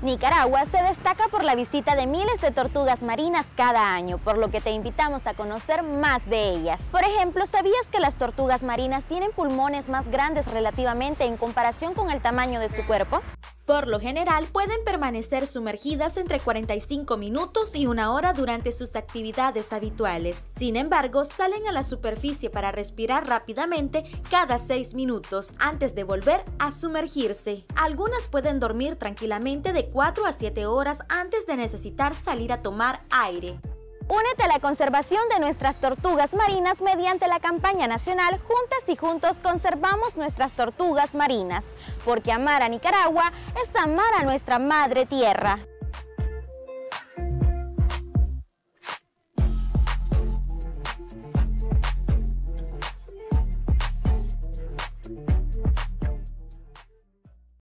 Nicaragua se destaca por la visita de miles de tortugas marinas cada año, por lo que te invitamos a conocer más de ellas. Por ejemplo, ¿sabías que las tortugas marinas tienen pulmones más grandes relativamente en comparación con el tamaño de su cuerpo? Por lo general, pueden permanecer sumergidas entre 45 minutos y 1 hora durante sus actividades habituales. Sin embargo, salen a la superficie para respirar rápidamente cada 6 minutos antes de volver a sumergirse. Algunas pueden dormir tranquilamente de 4 a 7 horas antes de necesitar salir a tomar aire. Únete a la conservación de nuestras tortugas marinas mediante la campaña nacional Juntas y Juntos Conservamos Nuestras Tortugas Marinas, porque amar a Nicaragua es amar a nuestra madre tierra.